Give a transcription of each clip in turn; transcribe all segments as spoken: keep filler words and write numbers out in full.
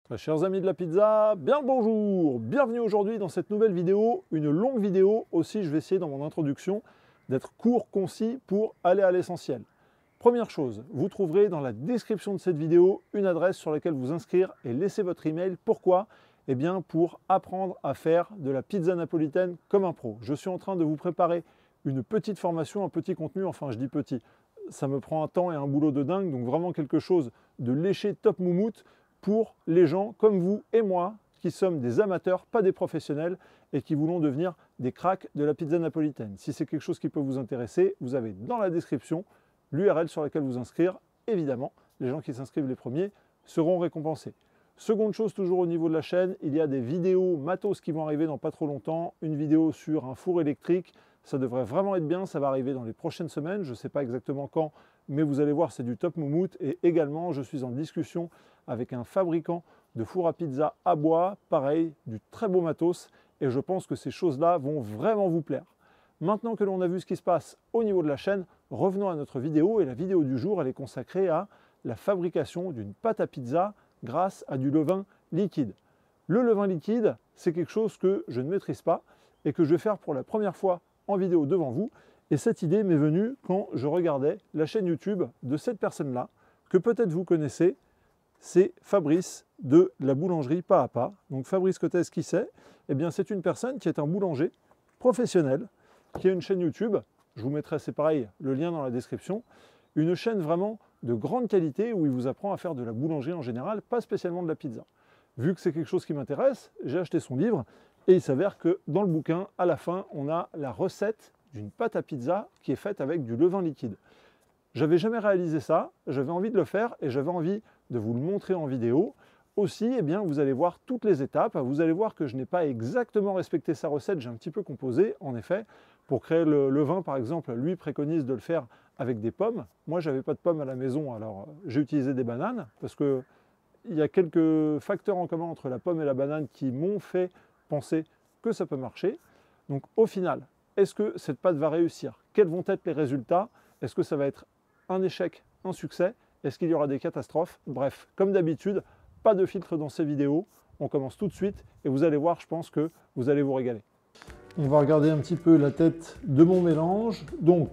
Très chers amis de la pizza, bien le bonjour! Bienvenue aujourd'hui dans cette nouvelle vidéo, une longue vidéo aussi. Je vais essayer dans mon introduction d'être court, concis pour aller à l'essentiel. Première chose, vous trouverez dans la description de cette vidéo une adresse sur laquelle vous inscrire et laisser votre email. Pourquoi? Eh bien pour apprendre à faire de la pizza napolitaine comme un pro. Je suis en train de vous préparer une petite formation, un petit contenu, enfin je dis petit, ça me prend un temps et un boulot de dingue, donc vraiment quelque chose de léché top moumoute pour les gens comme vous et moi qui sommes des amateurs, pas des professionnels, et qui voulons devenir des cracks de la pizza napolitaine. Si c'est quelque chose qui peut vous intéresser, vous avez dans la description l'U R L sur laquelle vous inscrire. Évidemment, les gens qui s'inscrivent les premiers seront récompensés. Seconde chose, toujours au niveau de la chaîne, il y a des vidéos matos qui vont arriver dans pas trop longtemps. Une vidéo sur un four électrique, ça devrait vraiment être bien, ça va arriver dans les prochaines semaines. Je ne sais pas exactement quand, mais vous allez voir, c'est du top moumoute. Et également, je suis en discussion avec un fabricant de four à pizza à bois, pareil, du très beau matos. Et je pense que ces choses-là vont vraiment vous plaire. Maintenant que l'on a vu ce qui se passe au niveau de la chaîne, revenons à notre vidéo. Et la vidéo du jour, elle est consacrée à la fabrication d'une pâte à pizza grâce à du levain liquide. Le levain liquide, c'est quelque chose que je ne maîtrise pas et que je vais faire pour la première fois en vidéo devant vous. Et cette idée m'est venue quand je regardais la chaîne YouTube de cette personne-là, que peut-être vous connaissez, c'est Fabrice de la boulangerie Pas à Pas. Donc Fabrice Cottès, qui c'est? Eh bien c'est une personne qui est un boulanger professionnel, qui a une chaîne YouTube, je vous mettrai, c'est pareil, le lien dans la description, une chaîne vraiment de grande qualité où il vous apprend à faire de la boulangerie en général, pas spécialement de la pizza. Vu que c'est quelque chose qui m'intéresse, j'ai acheté son livre et il s'avère que dans le bouquin, à la fin, on a la recette d'une pâte à pizza qui est faite avec du levain liquide. J'avais jamais réalisé ça, j'avais envie de le faire et j'avais envie de vous le montrer en vidéo. Aussi, eh bien, vous allez voir toutes les étapes, vous allez voir que je n'ai pas exactement respecté sa recette, j'ai un petit peu composé, en effet. Pour créer le levain, par exemple, lui préconise de le faire avec des pommes. Moi, je n'avais pas de pommes à la maison, alors j'ai utilisé des bananes, parce qu'il y a quelques facteurs en commun entre la pomme et la banane qui m'ont fait penser que ça peut marcher. Donc au final, est-ce que cette pâte va réussir? Quels vont être les résultats? Est-ce que ça va être un échec, un succès? Est-ce qu'il y aura des catastrophes? Bref, comme d'habitude, pas de filtre dans ces vidéos. On commence tout de suite et vous allez voir, je pense que vous allez vous régaler. On va regarder un petit peu la tête de mon mélange. Donc,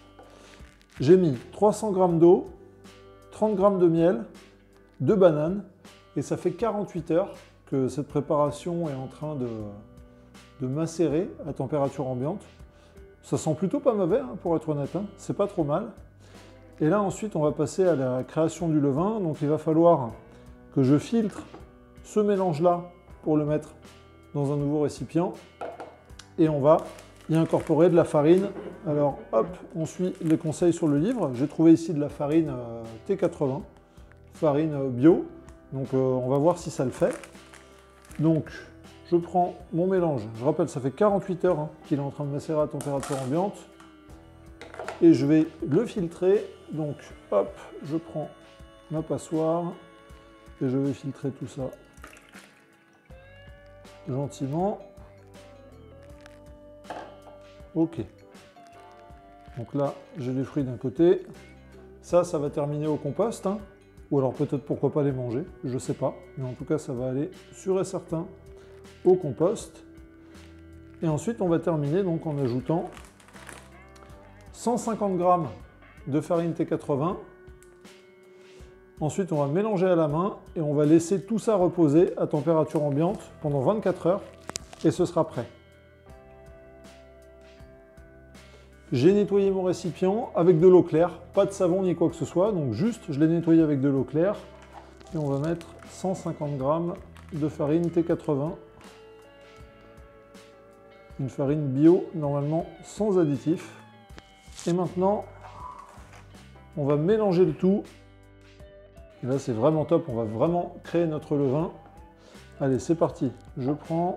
j'ai mis trois cents grammes d'eau, trente grammes de miel, deux bananes, et ça fait quarante-huit heures que cette préparation est en train de, de macérer à température ambiante. Ça sent plutôt pas mauvais, hein, pour être honnête, hein. C'est pas trop mal. Et là, ensuite, on va passer à la création du levain. Donc, il va falloir que je filtre ce mélange-là pour le mettre dans un nouveau récipient. Et on va y incorporer de la farine. Alors, hop, on suit les conseils sur le livre. J'ai trouvé ici de la farine euh, T quatre-vingts, farine euh, bio. Donc, euh, on va voir si ça le fait. Donc, je prends mon mélange. Je rappelle, ça fait quarante-huit heures hein, qu'il est en train de macérer à température ambiante. Et je vais le filtrer. Donc, hop, je prends ma passoire et je vais filtrer tout ça gentiment. Ok. Donc là, j'ai les fruits d'un côté. Ça, ça va terminer au compost. Hein. Ou alors peut-être pourquoi pas les manger, je ne sais pas. Mais en tout cas, ça va aller sûr et certain au compost. Et ensuite, on va terminer donc en ajoutant cent cinquante grammes de farine T quatre-vingts. Ensuite, on va mélanger à la main et on va laisser tout ça reposer à température ambiante pendant vingt-quatre heures et ce sera prêt. J'ai nettoyé mon récipient avec de l'eau claire, pas de savon ni quoi que ce soit, donc juste je l'ai nettoyé avec de l'eau claire et on va mettre cent cinquante grammes de farine T quatre-vingts. Une farine bio, normalement sans additifs. Et maintenant, on va mélanger le tout. Et là, c'est vraiment top. On va vraiment créer notre levain. Allez, c'est parti. Je prends,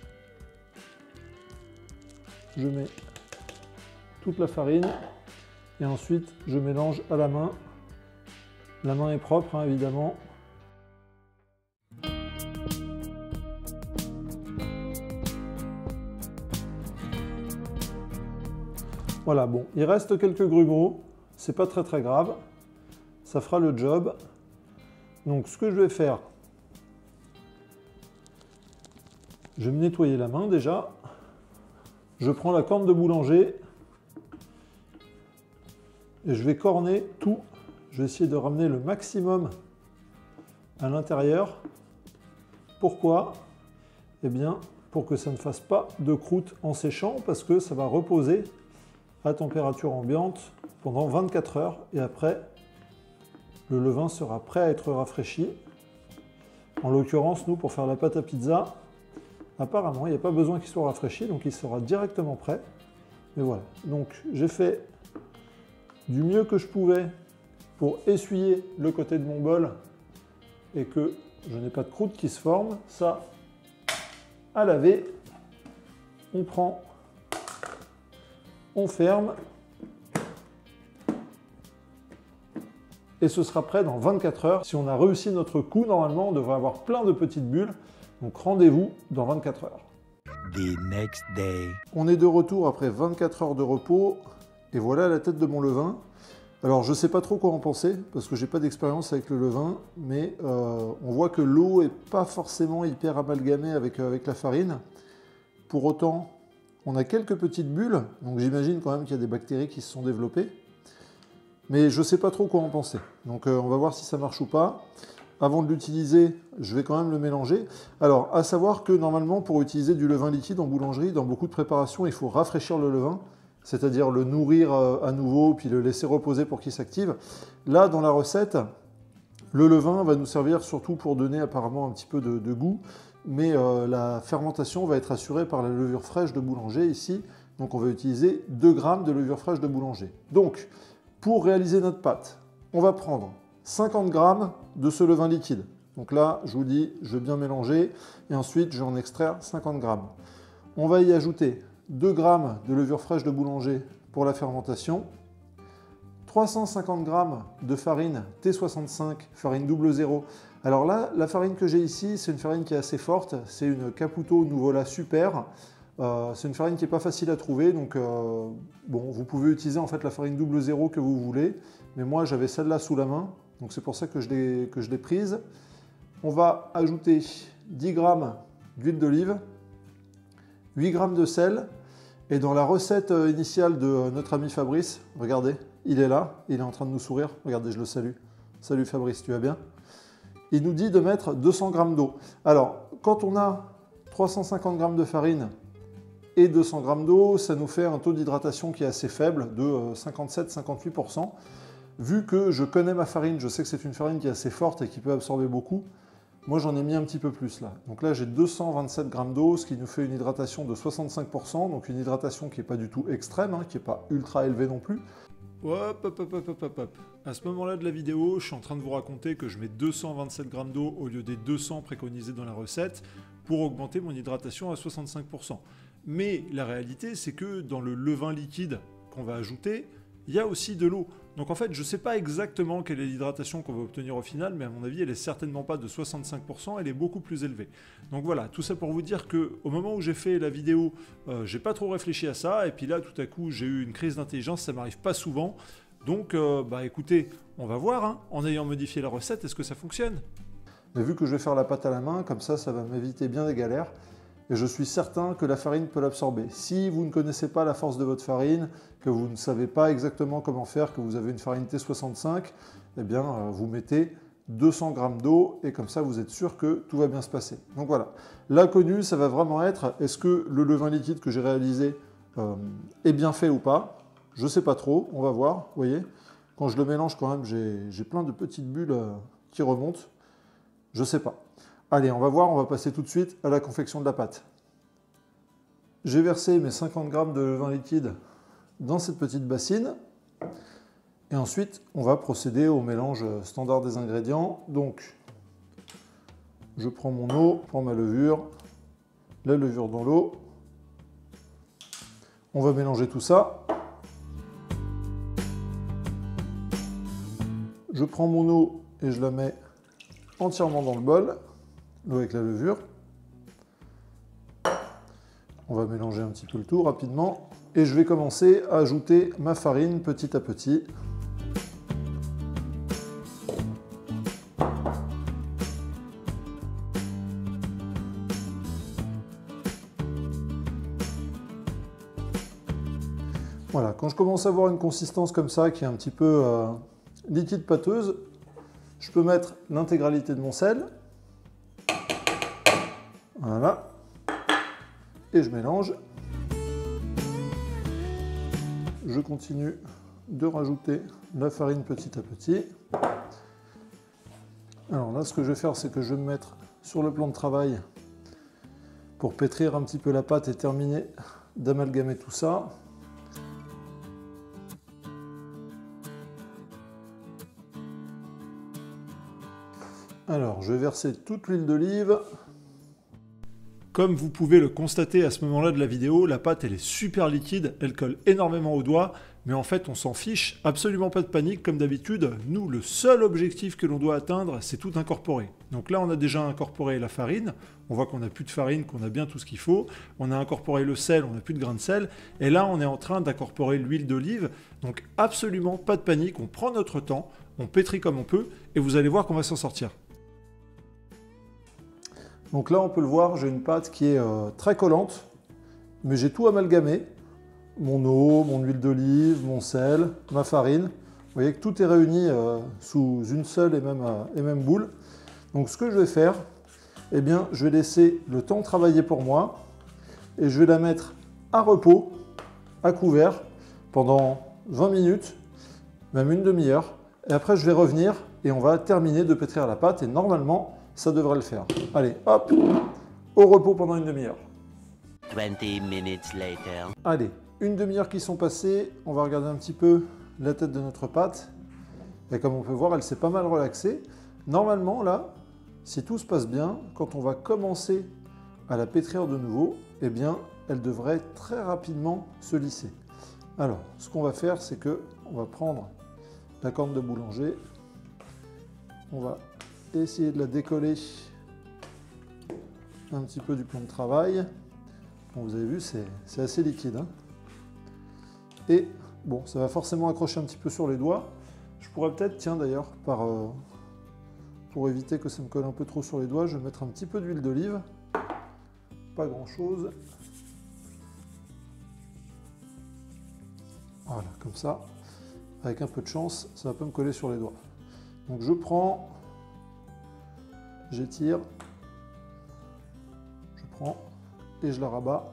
je mets toute la farine et ensuite, je mélange à la main. La main est propre, hein, évidemment. Voilà, bon, il reste quelques grumeaux, c'est pas très très grave, ça fera le job. Donc ce que je vais faire, Je vais me nettoyer la main déjà. Je prends la corne de boulanger et je vais corner tout. Je vais essayer de ramener le maximum à l'intérieur. Pourquoi? Eh bien, pour que ça ne fasse pas de croûte en séchant, parce que ça va reposer à température ambiante pendant vingt-quatre heures et après, le levain sera prêt à être rafraîchi. En l'occurrence, nous, pour faire la pâte à pizza, apparemment, il n'y a pas besoin qu'il soit rafraîchi, donc il sera directement prêt. Et voilà. Donc, j'ai fait du mieux que je pouvais pour essuyer le côté de mon bol et que je n'ai pas de croûte qui se forme. Ça, à laver, on prend, on ferme et ce sera prêt dans vingt-quatre heures. Si on a réussi notre coup, normalement, on devrait avoir plein de petites bulles. Donc rendez-vous dans vingt-quatre heures. The next day. On est de retour après vingt-quatre heures de repos et voilà la tête de mon levain. Alors je ne sais pas trop quoi en penser parce que j'ai pas d'expérience avec le levain, mais euh, on voit que l'eau n'est pas forcément hyper amalgamée avec, euh, avec la farine. Pour autant, on a quelques petites bulles, donc j'imagine quand même qu'il y a des bactéries qui se sont développées. Mais je ne sais pas trop quoi en penser. Donc euh, on va voir si ça marche ou pas. Avant de l'utiliser, je vais quand même le mélanger. Alors, à savoir que normalement, pour utiliser du levain liquide en boulangerie, dans beaucoup de préparations, il faut rafraîchir le levain, c'est-à-dire le nourrir à nouveau, puis le laisser reposer pour qu'il s'active. Là, dans la recette, le levain va nous servir surtout pour donner apparemment un petit peu de, de goût, mais euh, la fermentation va être assurée par la levure fraîche de boulanger ici. Donc, on va utiliser deux grammes de levure fraîche de boulanger. Donc, pour réaliser notre pâte, on va prendre cinquante grammes de ce levain liquide. Donc là, je vous dis, je vais bien mélanger et ensuite, je vais en extraire cinquante grammes. On va y ajouter deux grammes de levure fraîche de boulanger pour la fermentation, trois cent cinquante grammes de farine T soixante-cinq, farine double zéro. Alors là, la farine que j'ai ici, c'est une farine qui est assez forte, c'est une Caputo Nuvola Super. Euh, c'est une farine qui n'est pas facile à trouver, donc euh, bon, vous pouvez utiliser en fait la farine double zéro que vous voulez, mais moi j'avais celle-là sous la main, donc c'est pour ça que je l'ai que je l'ai prise. On va ajouter dix grammes d'huile d'olive, huit grammes de sel, et dans la recette initiale de notre ami Fabrice, regardez, il est là, il est en train de nous sourire, regardez, je le salue. Salut Fabrice, tu vas bien? Il nous dit de mettre deux cents grammes d'eau. Alors, quand on a trois cent cinquante grammes de farine et deux cents grammes d'eau, ça nous fait un taux d'hydratation qui est assez faible, de cinquante-sept à cinquante-huit pour cent. Vu que je connais ma farine, je sais que c'est une farine qui est assez forte et qui peut absorber beaucoup, moi j'en ai mis un petit peu plus là. Donc là j'ai deux cent vingt-sept grammes d'eau, ce qui nous fait une hydratation de soixante-cinq pour cent, donc une hydratation qui n'est pas du tout extrême, hein, qui n'est pas ultra élevée non plus. Hop, hop, hop, hop, hop, hop. À ce moment-là de la vidéo, je suis en train de vous raconter que je mets deux cent vingt-sept grammes d'eau au lieu des deux cents préconisés dans la recette pour augmenter mon hydratation à soixante-cinq pour cent. Mais la réalité, c'est que dans le levain liquide qu'on va ajouter, il y a aussi de l'eau. Donc en fait, je ne sais pas exactement quelle est l'hydratation qu'on va obtenir au final, mais à mon avis, elle n'est certainement pas de soixante-cinq pour cent, elle est beaucoup plus élevée. Donc voilà, tout ça pour vous dire qu'au moment où j'ai fait la vidéo, euh, j'ai pas trop réfléchi à ça, et puis là, tout à coup, j'ai eu une crise d'intelligence, ça m'arrive pas souvent. Donc, euh, bah écoutez, on va voir, hein, en ayant modifié la recette, est-ce que ça fonctionne? Mais vu que je vais faire la pâte à la main, comme ça, ça va m'éviter bien des galères. Et je suis certain que la farine peut l'absorber. Si vous ne connaissez pas la force de votre farine, que vous ne savez pas exactement comment faire, que vous avez une farine T soixante-cinq, eh bien, euh, vous mettez deux cents grammes d'eau et comme ça, vous êtes sûr que tout va bien se passer. Donc voilà. L'inconnu, ça va vraiment être, est-ce que le levain liquide que j'ai réalisé euh, est bien fait ou pas? Je ne sais pas trop, on va voir. Vous voyez, quand je le mélange quand même, j'ai plein de petites bulles euh, qui remontent. Je ne sais pas. Allez, on va voir, on va passer tout de suite à la confection de la pâte. J'ai versé mes cinquante grammes de levain liquide dans cette petite bassine. Et ensuite, on va procéder au mélange standard des ingrédients. Donc, je prends mon eau, je prends ma levure, la levure dans l'eau. On va mélanger tout ça. Je prends mon eau et je la mets entièrement dans le bol. L'eau avec la levure. On va mélanger un petit peu le tout rapidement. Et je vais commencer à ajouter ma farine petit à petit. Voilà, quand je commence à avoir une consistance comme ça, qui est un petit peu euh, liquide pâteuse, je peux mettre l'intégralité de mon sel. Voilà. Et je mélange. Je continue de rajouter la farine petit à petit. Alors là, ce que je vais faire, c'est que je vais me mettre sur le plan de travail pour pétrir un petit peu la pâte et terminer d'amalgamer tout ça. Alors, je vais verser toute l'huile d'olive. Comme vous pouvez le constater à ce moment-là de la vidéo, la pâte elle est super liquide, elle colle énormément aux doigts, mais en fait on s'en fiche, absolument pas de panique comme d'habitude. Nous, le seul objectif que l'on doit atteindre, c'est tout incorporer. Donc là on a déjà incorporé la farine, on voit qu'on n'a plus de farine, qu'on a bien tout ce qu'il faut, on a incorporé le sel, on n'a plus de grains de sel, et là on est en train d'incorporer l'huile d'olive, donc absolument pas de panique, on prend notre temps, on pétrit comme on peut, et vous allez voir qu'on va s'en sortir. Donc là, on peut le voir, j'ai une pâte qui est euh, très collante, mais j'ai tout amalgamé. Mon eau, mon huile d'olive, mon sel, ma farine. Vous voyez que tout est réuni euh, sous une seule et même, euh, et même boule. Donc ce que je vais faire, eh bien, je vais laisser le temps travailler pour moi et je vais la mettre à repos, à couvert, pendant vingt minutes, même une demi-heure. Et après, je vais revenir et on va terminer de pétrir la pâte et normalement, ça devrait le faire. Allez, hop, au repos pendant une demi-heure. vingt minutes later. Allez, une demi-heure qui sont passées, on va regarder un petit peu la tête de notre pâte. Et comme on peut voir, elle s'est pas mal relaxée. Normalement, là, si tout se passe bien, quand on va commencer à la pétrir de nouveau, eh bien, elle devrait très rapidement se lisser. Alors, ce qu'on va faire, c'est que on va prendre la corne de boulanger, on va essayer de la décoller un petit peu du plan de travail. Bon, vous avez vu, c'est assez liquide. Hein. Et bon, ça va forcément accrocher un petit peu sur les doigts. Je pourrais peut-être, tiens d'ailleurs, par euh, pour éviter que ça me colle un peu trop sur les doigts, je vais mettre un petit peu d'huile d'olive. Pas grand-chose. Voilà, comme ça. Avec un peu de chance, ça va pas me coller sur les doigts. Donc je prends... J'étire, je prends et je la rabats.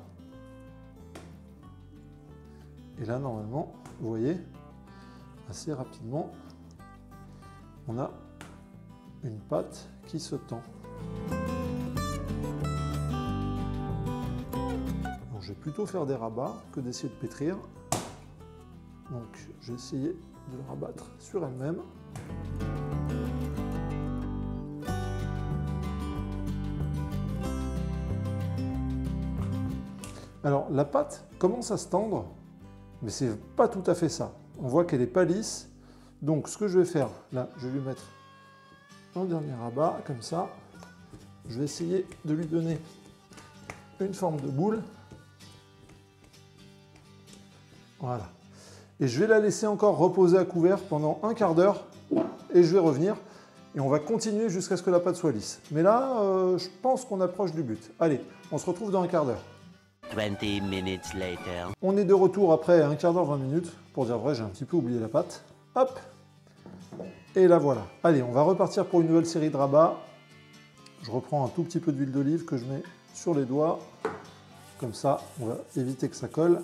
Et là, normalement, vous voyez, assez rapidement, on a une pâte qui se tend. Donc, je vais plutôt faire des rabats que d'essayer de pétrir. Donc, j'ai essayé de le rabattre sur elle-même. Alors, la pâte commence à se tendre, mais c'est pas tout à fait ça. On voit qu'elle n'est pas lisse. Donc, ce que je vais faire, là, je vais lui mettre un dernier rabat, comme ça. Je vais essayer de lui donner une forme de boule. Voilà. Et je vais la laisser encore reposer à couvert pendant un quart d'heure, et je vais revenir. Et on va continuer jusqu'à ce que la pâte soit lisse. Mais là, euh, je pense qu'on approche du but. Allez, on se retrouve dans un quart d'heure. vingt minutes later. On est de retour après un quart d'heure, vingt minutes. Pour dire vrai, j'ai un petit peu oublié la pâte. Hop. Et la voilà. Allez, on va repartir pour une nouvelle série de rabats. Je reprends un tout petit peu d'huile d'olive que je mets sur les doigts. Comme ça, on va éviter que ça colle.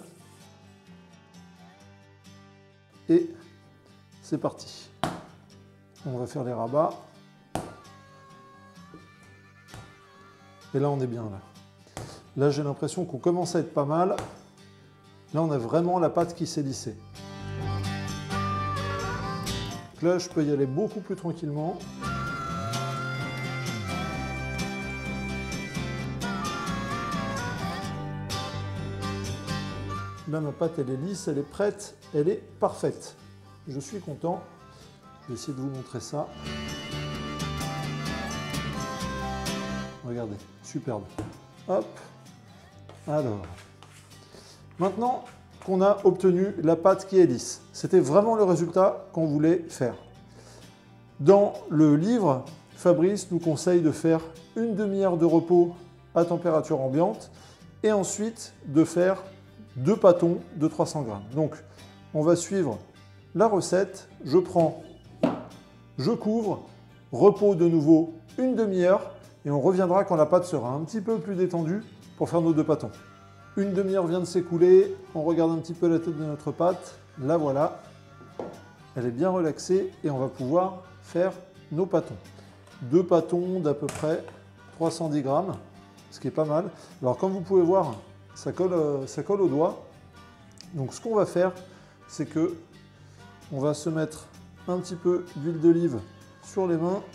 Et c'est parti. On va faire les rabats. Et là, on est bien là. Là, j'ai l'impression qu'on commence à être pas mal. Là, on a vraiment la pâte qui s'est lissée. Donc là, je peux y aller beaucoup plus tranquillement. Là, ma pâte, elle est lisse, elle est prête, elle est parfaite. Je suis content. Je vais essayer de vous montrer ça. Regardez, superbe. Hop. Alors, maintenant qu'on a obtenu la pâte qui est lisse, c'était vraiment le résultat qu'on voulait faire. Dans le livre, Fabrice nous conseille de faire une demi-heure de repos à température ambiante et ensuite de faire deux pâtons de trois cents grammes. Donc, on va suivre la recette. Je prends, je couvre, repos de nouveau une demi-heure et on reviendra quand la pâte sera un petit peu plus détendue pour faire nos deux pâtons. Une demi-heure vient de s'écouler, on regarde un petit peu la tête de notre pâte, la voilà, elle est bien relaxée et on va pouvoir faire nos pâtons. Deux pâtons d'à peu près trois cent dix grammes, ce qui est pas mal. Alors comme vous pouvez voir, ça colle, euh, ça colle au doigt. Donc ce qu'on va faire, c'est que on va se mettre un petit peu d'huile d'olive sur les mains.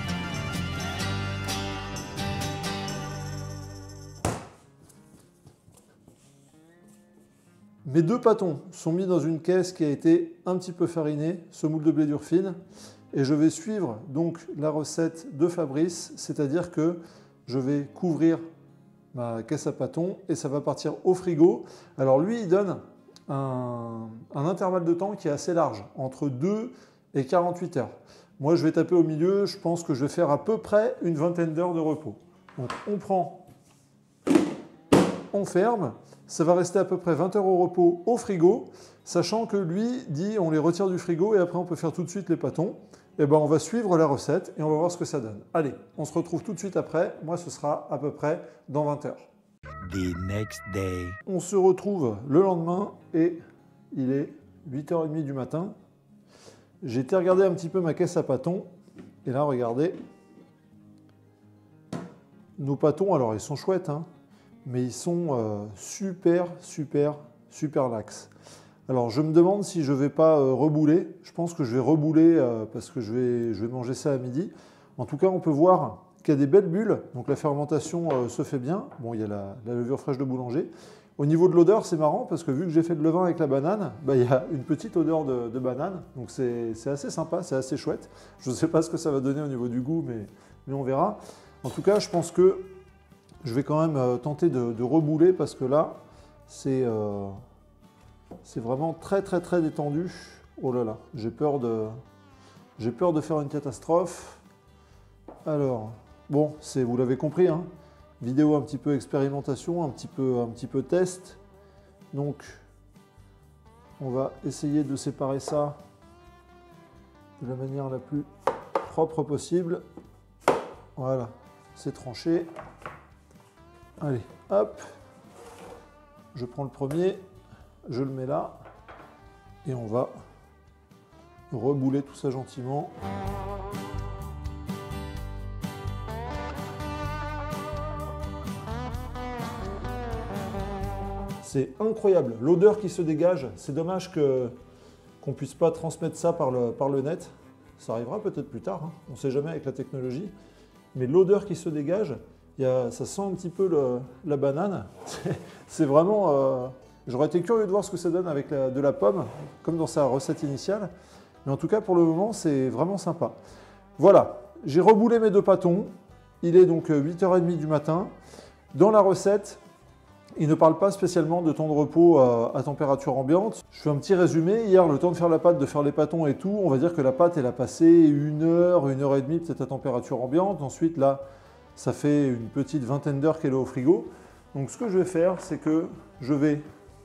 Mes deux pâtons sont mis dans une caisse qui a été un petit peu farinée, semoule de blé dur fine, et je vais suivre donc la recette de Fabrice, c'est-à-dire que je vais couvrir ma caisse à pâtons et ça va partir au frigo. Alors lui, il donne un, un intervalle de temps qui est assez large, entre deux et quarante-huit heures. Moi, je vais taper au milieu, je pense que je vais faire à peu près une vingtaine d'heures de repos. Donc on prend, on ferme. Ça va rester à peu près vingt heures au repos au frigo, sachant que lui dit on les retire du frigo et après on peut faire tout de suite les pâtons. Et ben on va suivre la recette et on va voir ce que ça donne. Allez, on se retrouve tout de suite après. Moi, ce sera à peu près dans vingt heures. The next day. On se retrouve le lendemain et il est huit heures trente du matin. J'ai été regarder un petit peu ma caisse à pâtons et là, regardez. Nos pâtons, alors ils sont chouettes, hein, mais ils sont euh, super, super, super laxes. Alors je me demande si je ne vais pas euh, rebouler. Je pense que je vais rebouler euh, parce que je vais, je vais manger ça à midi. En tout cas, on peut voir qu'il y a des belles bulles. Donc la fermentation euh, se fait bien. Bon, il y a la, la levure fraîche de boulanger. Au niveau de l'odeur, c'est marrant parce que vu que j'ai fait le levain avec la banane, bah, il y a une petite odeur de, de banane. Donc c'est assez sympa, c'est assez chouette. Je ne sais pas ce que ça va donner au niveau du goût, mais, mais on verra. En tout cas, je pense que je vais quand même euh, tenter de, de rebouler parce que là, c'est... Euh, C'est vraiment très très très détendu. Oh là là, j'ai peur de, j'ai peur de faire une catastrophe. Alors, bon, c'est, vous l'avez compris, hein, vidéo un petit peu expérimentation, un petit peu, un petit peu test. Donc, on va essayer de séparer ça de la manière la plus propre possible. Voilà, c'est tranché. Allez, hop, je prends le premier. Je le mets là et on va rebouler tout ça gentiment. C'est incroyable, l'odeur qui se dégage. C'est dommage que, qu'on ne puisse pas transmettre ça par le, par le net. Ça arrivera peut-être plus tard, hein. On ne sait jamais avec la technologie. Mais l'odeur qui se dégage, il y a, ça sent un petit peu le, la banane. C'est vraiment... Euh, J'aurais été curieux de voir ce que ça donne avec la, de la pomme, comme dans sa recette initiale. Mais en tout cas, pour le moment, c'est vraiment sympa. Voilà, j'ai reboulé mes deux pâtons. Il est donc huit heures trente du matin. Dans la recette, il ne parle pas spécialement de temps de repos à, à température ambiante. Je fais un petit résumé. Hier, le temps de faire la pâte, de faire les pâtons et tout, on va dire que la pâte, elle a passé une heure, une heure et demie peut-être à température ambiante. Ensuite, là, ça fait une petite vingtaine d'heures qu'elle est au frigo. Donc, ce que je vais faire, c'est que je vais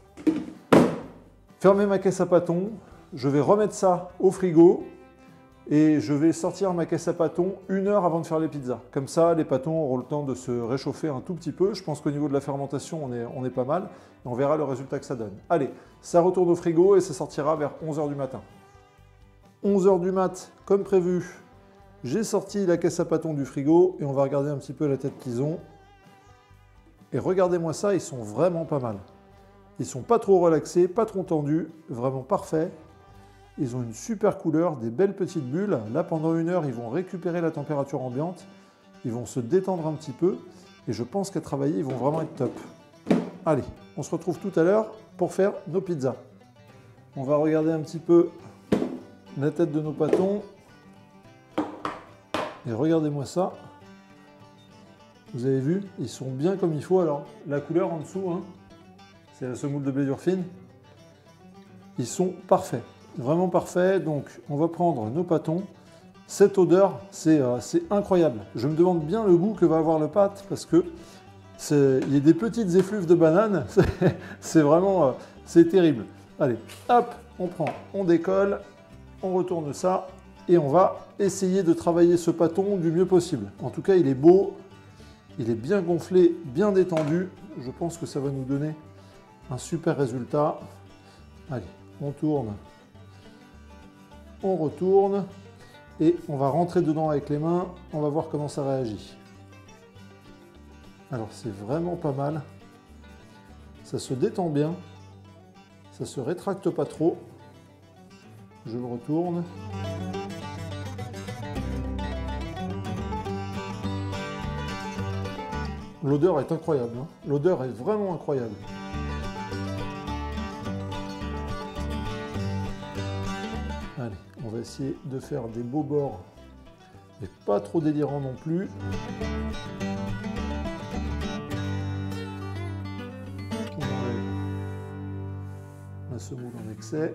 fermer ma caisse à pâtons, je vais remettre ça au frigo et je vais sortir ma caisse à pâtons une heure avant de faire les pizzas. Comme ça, les pâtons auront le temps de se réchauffer un tout petit peu. Je pense qu'au niveau de la fermentation, on est, on est pas mal. Et on verra le résultat que ça donne. Allez, ça retourne au frigo et ça sortira vers onze heures du matin. onze heures du mat, comme prévu, j'ai sorti la caisse à pâtons du frigo et on va regarder un petit peu la tête qu'ils ont. Et regardez-moi ça, ils sont vraiment pas mal. Ils sont pas trop relaxés, pas trop tendus, vraiment parfaits. Ils ont une super couleur, des belles petites bulles. Là, pendant une heure, ils vont récupérer la température ambiante. Ils vont se détendre un petit peu. Et je pense qu'à travailler, ils vont vraiment être top. Allez, on se retrouve tout à l'heure pour faire nos pizzas. On va regarder un petit peu la tête de nos pâtons. Et regardez-moi ça. Vous avez vu, ils sont bien comme il faut. Alors, la couleur en dessous, hein, c'est la semoule de blé dur fine. Ils sont parfaits, vraiment parfaits. Donc, on va prendre nos pâtons. Cette odeur, c'est euh, incroyable. Je me demande bien le goût que va avoir le pâte parce que Il y a des petites effluves de bananes, c'est vraiment, euh, c'est terrible. Allez, hop, on prend, on décolle, on retourne ça et on va essayer de travailler ce pâton du mieux possible. En tout cas, il est beau, il est bien gonflé, bien détendu. Je pense que ça va nous donner un super résultat. Allez, on tourne, on retourne et on va rentrer dedans avec les mains. On va voir comment ça réagit. Alors c'est vraiment pas mal. Ça se détend bien. Ça se rétracte pas trop. Je le retourne. L'odeur est incroyable. Hein. L'odeur est vraiment incroyable. Allez, on va essayer de faire des beaux bords, mais pas trop délirants non plus. On enlève la semoule en excès.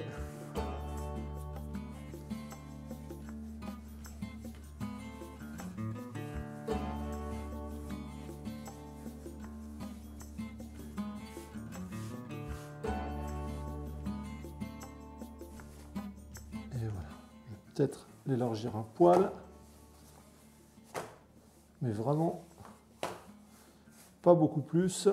Et voilà, je vais peut-être l'élargir un poil, mais vraiment pas beaucoup plus.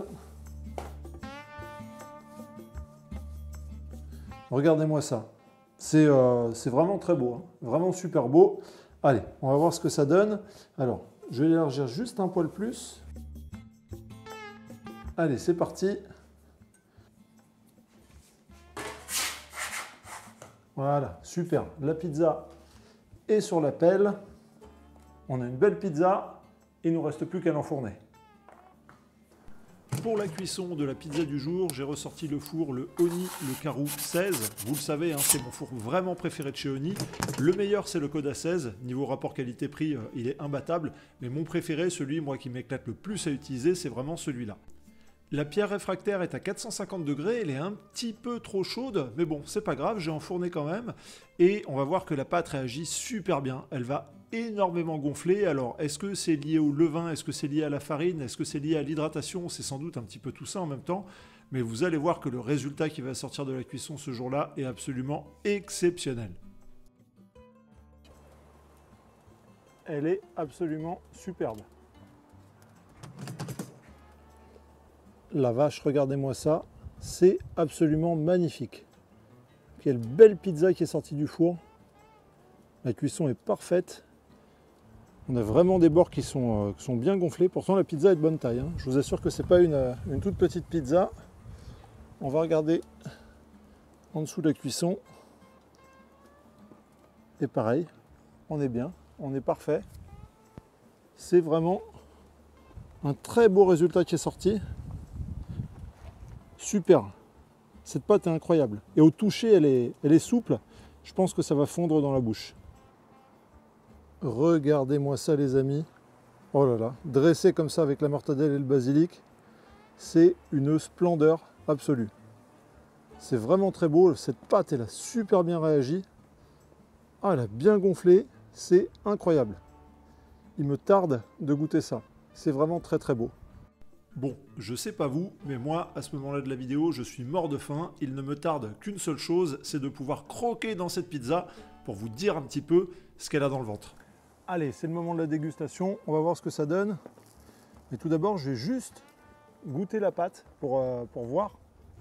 Regardez-moi ça, c'est euh, vraiment très beau, hein. Vraiment super beau. Allez, on va voir ce que ça donne. Alors, je vais l'élargir juste un poil plus. Allez, c'est parti. Voilà, super. La pizza est sur la pelle. On a une belle pizza. Il ne nous reste plus qu'à l'enfourner. Pour la cuisson de la pizza du jour, j'ai ressorti le four, le Oni, le Karoo seize. Vous le savez, hein, c'est mon four vraiment préféré de chez Oni. Le meilleur, c'est le Coda seize. Niveau rapport qualité-prix, euh, il est imbattable. Mais mon préféré, celui moi qui m'éclate le plus à utiliser, c'est vraiment celui-là. La pierre réfractaire est à quatre cent cinquante degrés, elle est un petit peu trop chaude, mais bon, c'est pas grave, j'ai enfourné quand même. Et on va voir que la pâte réagit super bien, elle va énormément gonfler. Alors, est-ce que c'est lié au levain? Est-ce que c'est lié à la farine? Est-ce que c'est lié à l'hydratation? C'est sans doute un petit peu tout ça en même temps. Mais vous allez voir que le résultat qui va sortir de la cuisson ce jour-là est absolument exceptionnel. Elle est absolument superbe. La vache, regardez-moi ça, c'est absolument magnifique. Quelle belle pizza qui est sortie du four. La cuisson est parfaite. On a vraiment des bords qui sont, euh, qui sont bien gonflés. Pourtant, la pizza est de bonne taille, hein. Je vous assure que ce n'est pas une, une toute petite pizza. On va regarder en dessous de la cuisson. Et pareil, on est bien, on est parfait. C'est vraiment un très beau résultat qui est sorti. Super, cette pâte est incroyable. Et au toucher, elle est, elle est souple. Je pense que ça va fondre dans la bouche. Regardez-moi ça, les amis. Oh là là, dressé comme ça avec la mortadelle et le basilic, c'est une splendeur absolue. C'est vraiment très beau. Cette pâte, elle a super bien réagi. Ah, elle a bien gonflé. C'est incroyable. Il me tarde de goûter ça. C'est vraiment très très beau. Bon, je sais pas vous, mais moi, à ce moment-là de la vidéo, je suis mort de faim. Il ne me tarde qu'une seule chose, c'est de pouvoir croquer dans cette pizza pour vous dire un petit peu ce qu'elle a dans le ventre. Allez, c'est le moment de la dégustation. On va voir ce que ça donne. Mais tout d'abord, je vais juste goûter la pâte pour, euh, pour voir.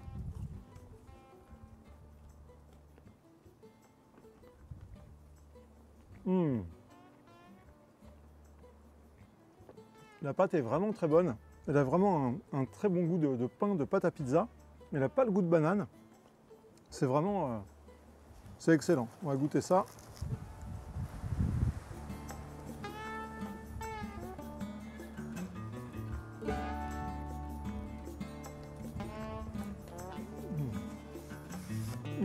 Mmh. La pâte est vraiment très bonne. Elle a vraiment un, un très bon goût de, de pain, de pâte à pizza. Elle n'a pas le goût de banane. C'est vraiment... Euh, c'est excellent. On va goûter ça. Mmh.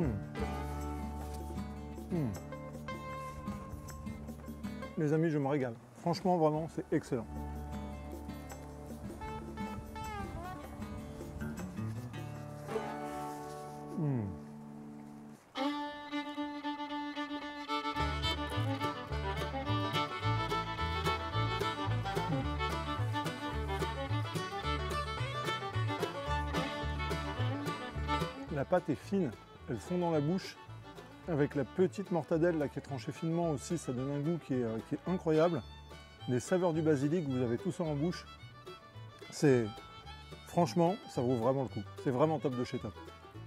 Mmh. Mmh. Les amis, je me régale. Franchement, vraiment, c'est excellent. Mmh. La pâte est fine, elle fond dans la bouche. Avec la petite mortadelle là, qui est tranchée finement aussi, ça donne un goût qui est, euh, qui est incroyable. Les saveurs du basilic, vous avez tout ça en bouche. C'est... Franchement, ça vaut vraiment le coup. C'est vraiment top de chez top.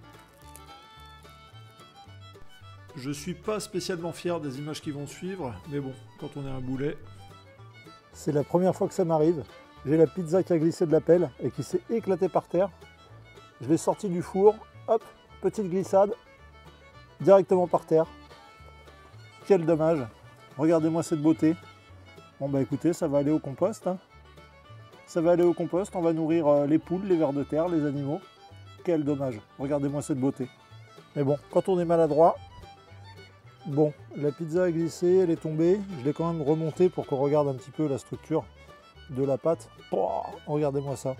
Je suis pas spécialement fier des images qui vont suivre, mais bon, quand on est un boulet... C'est la première fois que ça m'arrive. J'ai la pizza qui a glissé de la pelle et qui s'est éclatée par terre. Je l'ai sortie du four, hop, petite glissade. Directement par terre. Quel dommage. Regardez-moi cette beauté. Bon bah écoutez, ça va aller au compost. Hein. Ça va aller au compost, on va nourrir euh, les poules, les vers de terre, les animaux. Quel dommage. Regardez-moi cette beauté. Mais bon, quand on est maladroit, bon, la pizza a glissé, elle est tombée. Je l'ai quand même remontée pour qu'on regarde un petit peu la structure de la pâte. Oh, regardez-moi ça.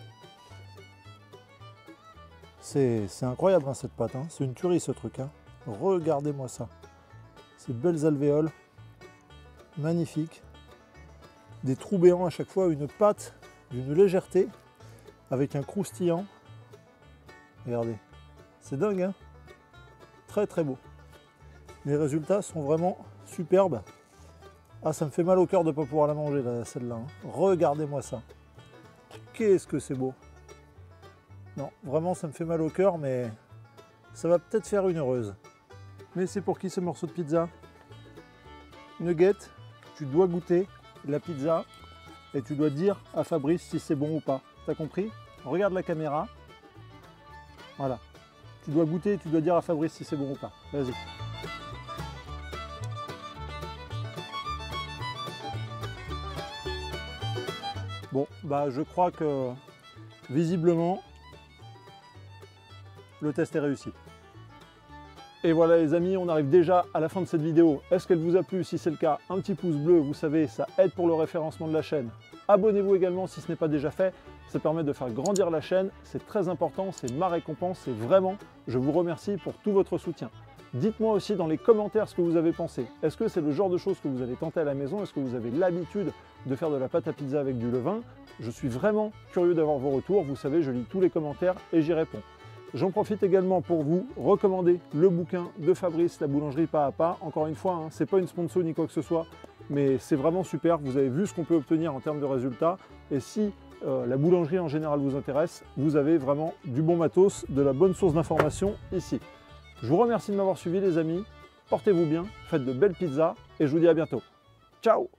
C'est incroyable hein, cette pâte. Hein. C'est une tuerie ce truc. Hein. Regardez-moi ça. Ces belles alvéoles. Magnifiques. Des trous béants à chaque fois. Une pâte d'une légèreté. Avec un croustillant. Regardez. C'est dingue, hein? Très très beau. Les résultats sont vraiment superbes. Ah, ça me fait mal au cœur de ne pas pouvoir la manger, celle-là. Hein. Regardez-moi ça. Qu'est-ce que c'est beau. Non, vraiment, ça me fait mal au cœur, mais ça va peut-être faire une heureuse. Mais c'est pour qui ce morceau de pizza? Nugget, tu dois goûter la pizza et tu dois dire à Fabrice si c'est bon ou pas. T'as compris? Regarde la caméra. Voilà. Tu dois goûter et tu dois dire à Fabrice si c'est bon ou pas. Vas-y. Bon, bah je crois que visiblement, le test est réussi. Et voilà les amis, on arrive déjà à la fin de cette vidéo. Est-ce qu'elle vous a plu? Si c'est le cas, un petit pouce bleu, vous savez, ça aide pour le référencement de la chaîne. Abonnez-vous également si ce n'est pas déjà fait, ça permet de faire grandir la chaîne, c'est très important, c'est ma récompense, c'est vraiment, je vous remercie pour tout votre soutien. Dites-moi aussi dans les commentaires ce que vous avez pensé. Est-ce que c'est le genre de choses que vous allez tenter à la maison? Est-ce que vous avez l'habitude de faire de la pâte à pizza avec du levain? Je suis vraiment curieux d'avoir vos retours, vous savez, je lis tous les commentaires et j'y réponds. J'en profite également pour vous recommander le bouquin de Fabrice, La boulangerie pas à pas. Encore une fois, hein, c'est pas une sponsor ni quoi que ce soit, mais c'est vraiment super. Vous avez vu ce qu'on peut obtenir en termes de résultats. Et si euh, la boulangerie en général vous intéresse, vous avez vraiment du bon matos, de la bonne source d'information ici. Je vous remercie de m'avoir suivi les amis. Portez-vous bien, faites de belles pizzas et je vous dis à bientôt. Ciao!